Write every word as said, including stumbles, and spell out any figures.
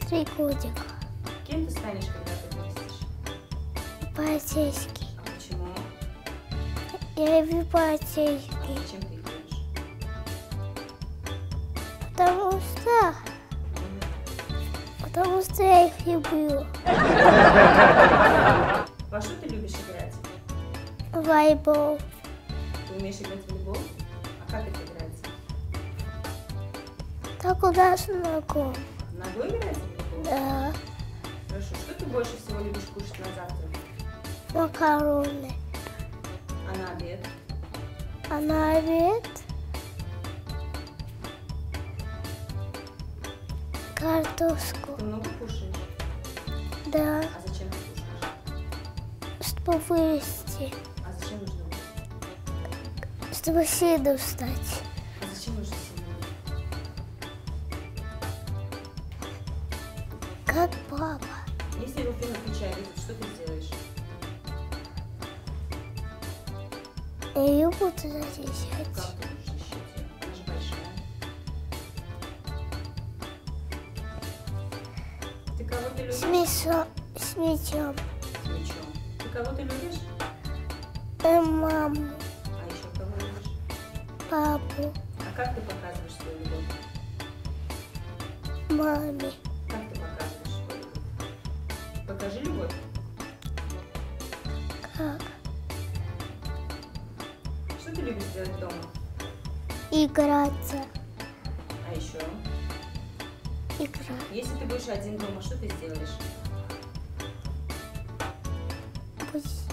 Три годика. Кем ты станешь, когда ты вырастешь? Полицейский. А почему? Я люблю А полицейский. зачем ты их любишь? Потому что... Потому что я их люблю. Во что ты любишь играть? Волейбол. Ты умеешь играть в волейбол? А как это играется? Так у нас ногу. Ногой играется в волейбол? Да. Хорошо. Что ты больше всего любишь кушать на завтрак? Макароны. А на обед? А на обед... Картошку. Ты много кушаешь? Да. А зачем ты кушаешь? Чтобы вырасти. А зачем нужно вырасти? Чтобы сильным стать. А зачем нужно сильно? Как папа. Если его фен включает, что ты сделаешь? Я ее буду Как защищать. ты будешь защищать ее? Она же большая. Ты кого ты любишь? С мячом. С мячом. С мячом. Ты кого ты любишь? И маму. А еще кого любишь? Папу. А как ты показываешь свою любовь? Маме. Как ты показываешь свою любовь? Покажи любовь. Как? Что ты любишь делать дома? Играться. А еще? Играть. Если ты будешь один дома, что ты сделаешь? Пусть